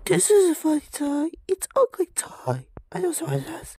This is a funny toy. It's ugly toy. I know someone says.